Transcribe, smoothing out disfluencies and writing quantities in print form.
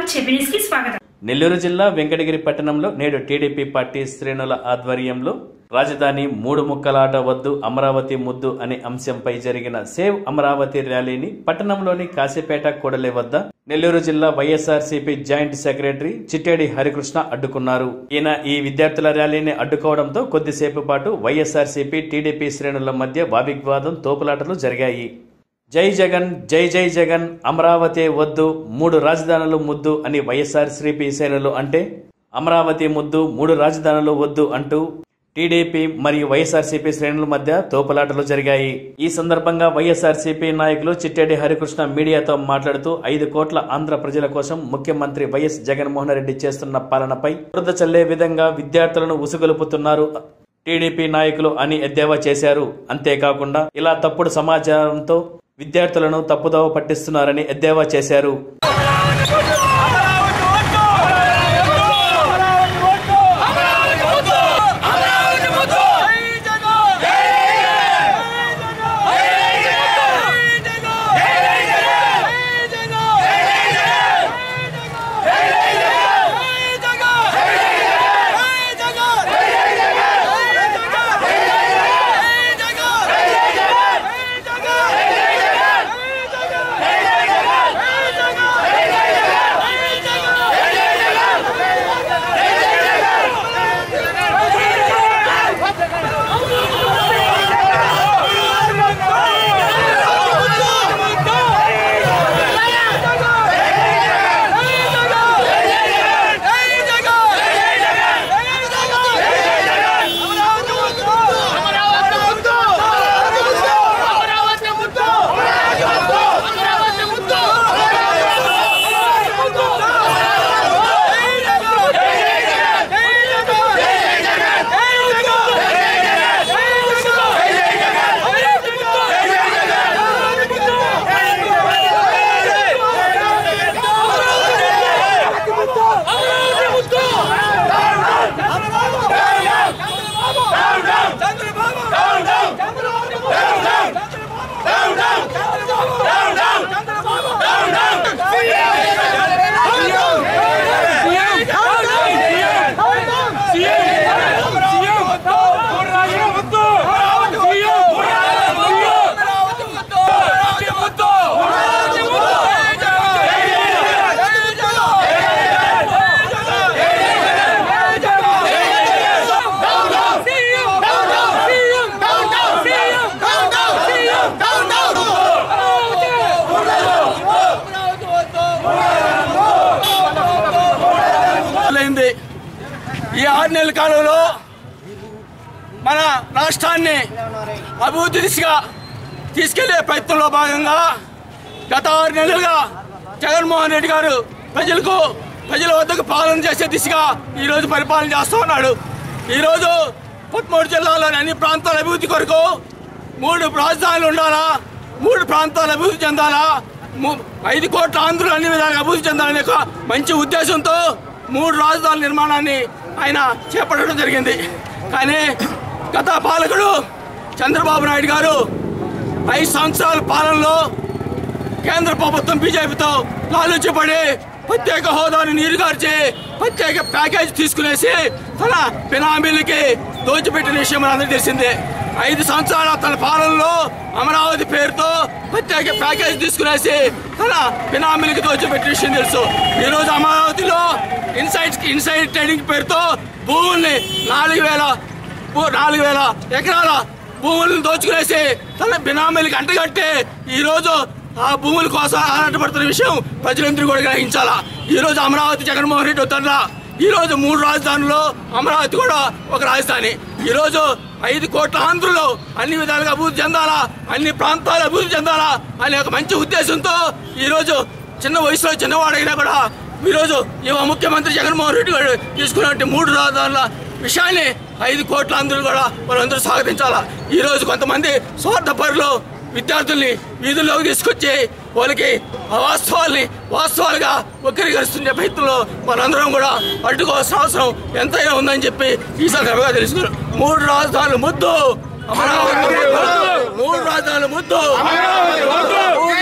చెప్పినీస్కి స్వాగతం. నెల్లూరు జిల్లా వెంకటగిరి పట్టణంలో నేడు టీడీపీ పార్టీ శ్రేణుల ఆధ్వర్యంలో రాజధాని మూడు ముక్కలాట వద్దు అమరావతి ముద్దు అనే అంశంపై జరిగిన సేవ్ అమరావతి ర్యాలీని పట్టణంలోని కాశీపేట కూడలి వద్ద నెల్లూరు జిల్లా YSRCP joint secretary Chittedi Harikrishna అడ్డుకున్నారు. ఈయన ఈ విద్యార్థుల ర్యాలీని అడ్డుకోవడంతో కొద్దిసేపు పాటు వైఎస్ఆర్సీపీ టీడీపీ శ్రేణుల మధ్య వాగ్వివాదం తోపులాటలు జరిగాయి. జై జగన్ జై జై జగన్ అమరావతి వద్దు మూడు రాజధానులు ముద్దు అని వైఎస్ఆర్సీపీ శ్రేణులు అంటే అమరావతి ముద్దు మూడు రాజధానులు వద్దు అంటూ టీడీపీ మరియు వైఎస్ఆర్సీపీ శ్రేణుల మధ్య తోపులాటలు జరిగాయి. ఈ సందర్భంగా వైఎస్ఆర్సీపీ నాయకులు చిట్టేడి హరికృష్ణ మీడియాతో మాట్లాడుతూ 5 కోట్ల ఆంధ్ర ప్రజల కోసం ముఖ్యమంత్రి వైఎస్ జగన్మోహన్ రెడ్డి చేస్తున్న పాలనపై బురద చల్లే విధంగా విద్యార్థులను ఉసుగొలుపుతున్నారు టీడీపీ నాయకులు అని ఎద్దేవా చేశారు. అంతేకాకుండా ఇలా తప్పుడు సమాచారంతో విద్యార్థులను తప్పుదోవ పట్టిస్తున్నారని ఎద్దేవా చేశారు. ఈ 6 నెలల కాలంలో మన రాష్ట్రాన్ని అభివృద్ధి దిశగా తీసుకెళ్లే ప్రయత్నంలో భాగంగా గత 6 నెలలుగా జగన్మోహన్ రెడ్డి గారు ప్రజల వద్దకు పాలన చేసే దిశగా ఈరోజు పరిపాలన చేస్తూ ఉన్నాడు. ఈరోజు 13 జిల్లాలోని అన్ని ప్రాంతాల అభివృద్ధి కొరకు 3 రాజధానులు ఉండాలా, 3 ప్రాంతాలు అభివృద్ధి చెందాలా, 5 కోట్ల ఆంధ్రులు అన్ని విధాలుగా అభివృద్ధి చెందాలనే ఒక మంచి ఉద్దేశంతో 3 రాజధానుల నిర్మాణాన్ని ఆయన చేపట్టడం జరిగింది. కానీ గత పాలకుడు చంద్రబాబు నాయుడు గారు 5 సంవత్సరాల పాలనలో కేంద్ర ప్రభుత్వం బీజేపీతో లాలూచిపడి ప్రత్యేక హోదాను నీరుగార్చి ప్రత్యేక ప్యాకేజ్ తీసుకునేసి తన బినామీలకి దోచిపెట్టిన విషయం అందరికీ తెలిసిందే. 5 సంవత్సరాల తన పాలనలో అమరావతి పేరుతో ప్రత్యేక ప్యాకేజ్ తీసుకునేసి తన బినామీలకి దోచిపెట్టిన విషయం తెలుసు. ఈరోజు అమరావతిలో ఇన్సైడ్ ట్రేడింగ్ పేరుతో భూముల్ని 4,000 ఎకరాల భూములను దోచుకునేసి తన బినామీలకి అంటగట్టి ఈరోజు ఆ భూముల కోసం ఆరాటపడుతున్న విషయం ప్రజలందరూ కూడా గ్రహించాలా. ఈరోజు అమరావతి జగన్మోహన్ రెడ్డి వద్దన్నా ఈరోజు 3 రాజధానుల్లో అమరావతి కూడా ఒక రాజధాని. ఈరోజు 5 కోట్ల ఆంధ్రులు అన్ని విధాలుగా అభివృద్ధి చెందాలా, అన్ని ప్రాంతాలు అభివృద్ధి చెందాలా అనే ఒక మంచి ఉద్దేశంతో ఈరోజు చిన్న వయసులో చిన్నవాడైనా కూడా ఈరోజు యువ ముఖ్యమంత్రి జగన్మోహన్ రెడ్డి గారు తీసుకున్నట్టు 3 రాజధానుల విషయాన్ని 5 కోట్ల ఆంధ్రులు కూడా వాళ్ళందరూ స్వాగతించాలా. ఈరోజు కొంతమంది స్వార్థపరులు విద్యార్థుల్ని వీధుల్లోకి తీసుకొచ్చి వాళ్ళకి వాస్తవాలుగా వక్రీకరిస్తున్న ప్రయత్నంలో మనందరం కూడా అడ్డుకోవాల్సిన అవసరం ఎంతైనా ఉందని చెప్పి ఈ సందర్భంగా తెలుసుకున్నాం. 3 రాజధానులు ముద్దు, 3 రాజధానులు ముద్దు.